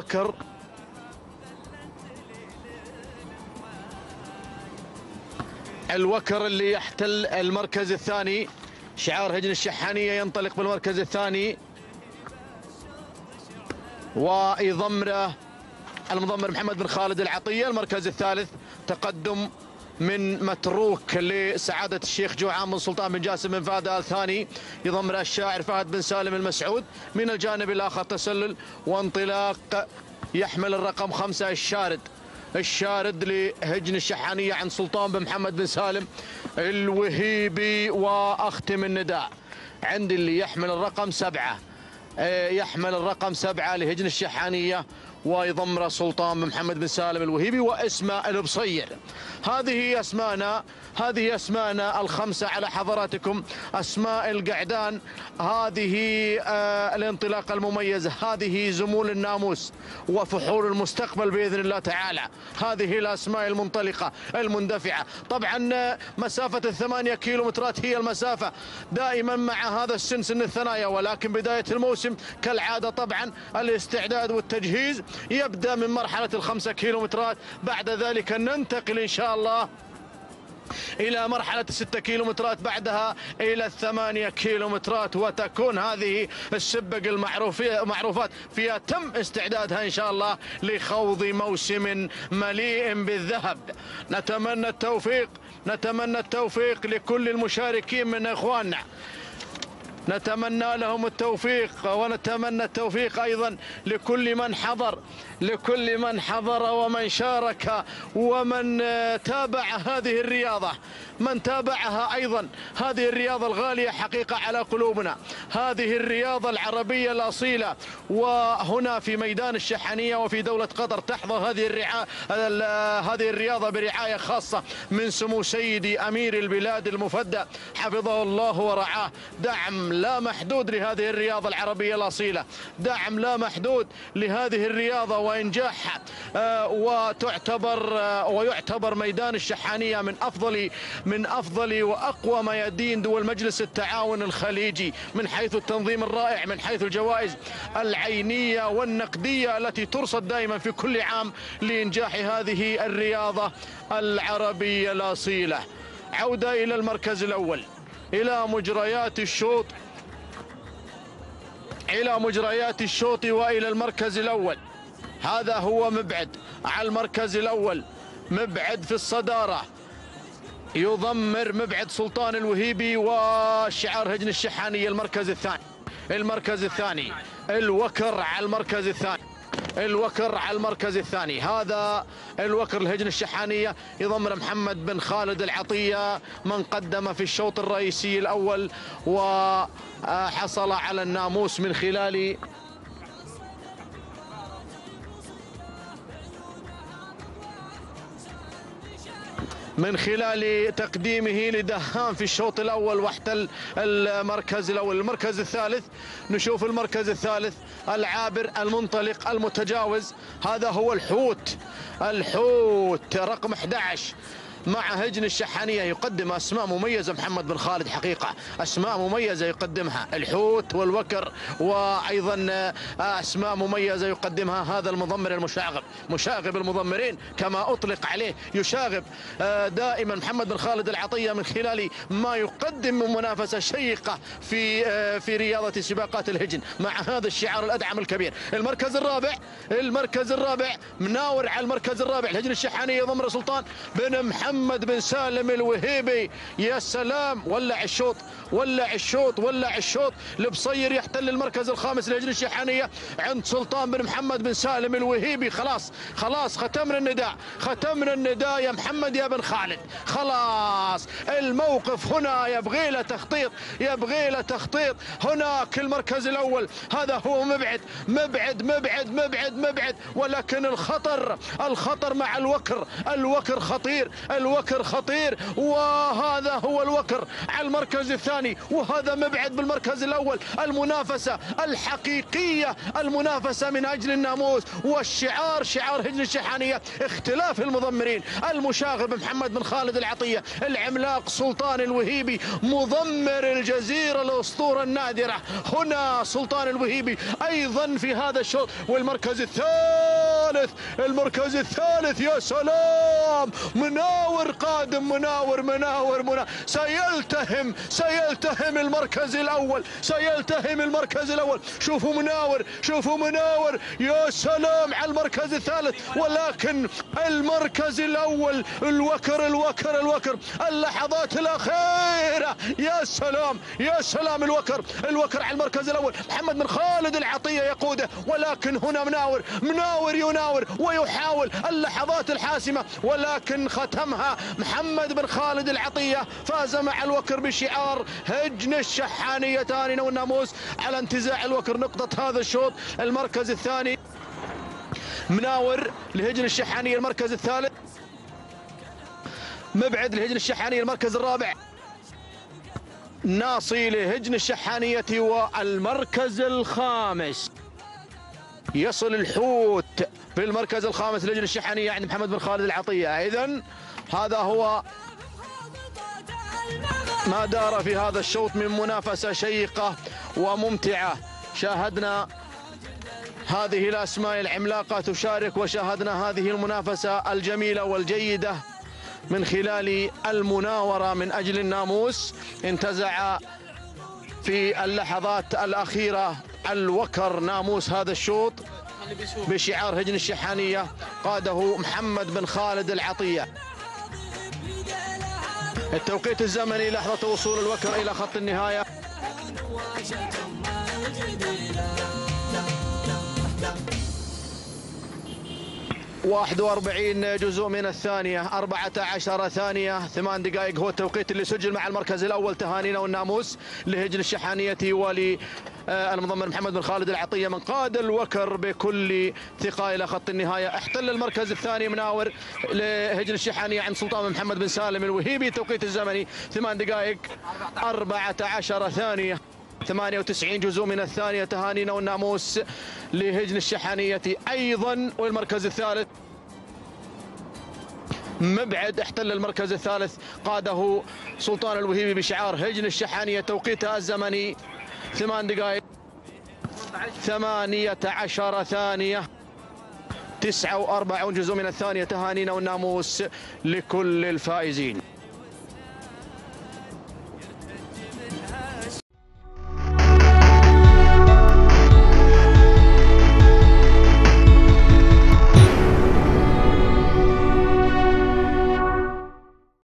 الوكر اللي يحتل المركز الثاني. شعار هجن الشحانية ينطلق بالمركز الثاني، ويضمره المضمر محمد بن خالد العطية. المركز الثالث تقدم من متروك لسعادة الشيخ جوعان بن سلطان بن جاسم بن فهد آل ثاني، يضمر الشاعر فهد بن سالم المسعود. من الجانب الآخر تسلل وانطلاق يحمل الرقم 5 الشارد لهجن الشحانية عن سلطان بن محمد بن سالم الوهيبي. واختم النداء عند اللي يحمل الرقم 7، يحمل الرقم 7 لهجن الشحانية ويضمر سلطان بن محمد بن سالم الوهيبي واسماء البصير. هذه اسماءنا الخمسة على حضراتكم، اسماء القعدان، هذه الانطلاقة المميزة، هذه زمول الناموس وفحول المستقبل بإذن الله تعالى. هذه الاسماء المنطلقة المندفعة. طبعا مسافة ال8 كيلومترات هي المسافة دائما مع هذا السن، سن الثنايا، ولكن بداية الموسم كالعادة طبعا الاستعداد والتجهيز يبدأ من مرحلة ال5 كيلومترات. بعد ذلك ننتقل إن شاء الله إلى مرحلة 6 كيلومترات، بعدها إلى 8 كيلومترات، وتكون هذه السبق المعروفات فيها تم استعدادها إن شاء الله لخوض موسم مليء بالذهب. نتمنى التوفيق لكل المشاركين من إخواننا، نتمنى لهم التوفيق، ونتمنى التوفيق أيضا لكل من حضر ومن شارك ومن تابع هذه الرياضة، من تابعها أيضا. هذه الرياضة الغالية حقيقة على قلوبنا، هذه الرياضة العربية الأصيلة. وهنا في ميدان الشحانية وفي دولة قطر تحظى هذه الرياضة برعاية خاصة من سمو سيدي أمير البلاد المفدى حفظه الله ورعاه. دعم لا محدود لهذه الرياضة العربية الأصيلة، دعم لا محدود لهذه الرياضة وإنجاحها. ويعتبر ميدان الشحانية من أفضل وأقوى ميادين دول مجلس التعاون الخليجي، من حيث التنظيم الرائع، من حيث الجوائز العينية والنقدية التي ترصد دائما في كل عام لإنجاح هذه الرياضة العربية الأصيلة. عودة إلى المركز الأول، إلى مجريات الشوط وإلى المركز الأول. هذا هو مبعد على المركز الأول، مبعد في الصدارة، يضمر مبعد سلطان الوهيبي وشعار هجن الشحانية. المركز الثاني الوكر على المركز الثاني، هذا الوكر الهجن الشحانية يضمر محمد بن خالد العطية، من قدم في الشوط الرئيسي الأول وحصل على الناموس من خلال تقديمه لدهان في الشوط الأول واحتل المركز الأول. المركز الثالث، نشوف المركز الثالث العابر المنطلق المتجاوز، هذا هو الحوت رقم 11 مع هجن الشحانية، يقدم أسماء مميزة. محمد بن خالد حقيقة أسماء مميزة يقدمها، الحوت والوكر، وأيضا أسماء مميزة يقدمها هذا المضمر مشاغب المضمرين كما أطلق عليه، يشاغب دائما محمد بن خالد العطية من خلال ما يقدم من منافسة شيقة في رياضة سباقات الهجن مع هذا الشعار الأدعم الكبير. المركز الرابع مناور على المركز الرابع الهجن الشحانية ضمر سلطان بن محمد بن سالم الوهيبي. يا سلام، ولع الشوط. البصير يحتل المركز الخامس لهجن الشحانية عند سلطان بن محمد بن سالم الوهيبي. خلاص ختمنا النداء يا محمد يا بن خالد، خلاص الموقف هنا يبغي له تخطيط. هناك المركز الأول، هذا هو مبعد، ولكن الخطر مع الوكر خطير. الوكر خطير، وهذا هو الوكر على المركز الثاني، وهذا مبعد بالمركز الأول. المنافسة الحقيقية، المنافسة من أجل الناموس، والشعار شعار هجن الشحانية. اختلاف المضمرين، المشاغب محمد بن خالد العطية، العملاق سلطان الوهيبي مضمر الجزيرة الأسطورة النادرة. هنا سلطان الوهيبي أيضا في هذا الشوط. والمركز الثالث، المركز الثالث، يا سلام، مناور قادم، مناور سيلتهم المركز الأول، سيلتهم المركز الأول. شوفوا مناور، يا سلام على المركز الثالث. ولكن المركز الأول الوكر اللحظات الأخيرة، يا سلام الوكر على المركز الأول. محمد بن خالد العطية يقوده، ولكن هنا مناور يناور ويحاول اللحظات الحاسمة، ولكن ختمها محمد بن خالد العطية. فاز مع الوكر بشعار هجن الشحانية تهانينا والناموس على انتزاع الوكر نقطة هذا الشوط. المركز الثاني مناور لهجن الشحانية، المركز الثالث مبعد لهجن الشحانية، المركز الرابع ناصي لهجن الشحانية، والمركز الخامس يصل الحوت في المركز الخامس لهجن الشحانية عند محمد بن خالد العطية. إذن هذا هو ما دار في هذا الشوط من منافسة شيقة وممتعة. شاهدنا هذه الأسماء العملاقة تشارك، وشاهدنا هذه المنافسة الجميلة والجيدة من خلال المناورة من أجل الناموس. انتزع في اللحظات الأخيرة الوكر ناموس هذا الشوط بشعار هجن الشحانية، قاده محمد بن خالد العطية. التوقيت الزمني لحظة وصول الوكر إلى خط النهاية 41 جزء من الثانية، 14 ثانية، 8 دقائق هو التوقيت اللي سجل مع المركز الأول تهانينا والناموس لهجن الشحانية وللمضمر محمد بن خالد العطية من قاد الوكر بكل ثقة إلى خط النهاية. احتل المركز الثاني مناور لهجن الشحانية عند سلطان بن محمد بن سالم الوهيبي. التوقيت الزمني 8 دقائق 14 ثانية، 98 جزء من الثانية تهانينا والناموس لهجن الشحانية أيضا. والمركز الثالث مبعد احتل المركز الثالث، قاده سلطان الوهيبي بشعار هجن الشحانية. توقيتها الزمني 8 دقائق 18 ثانية، 49 جزء من الثانية تهانينا والناموس لكل الفائزين.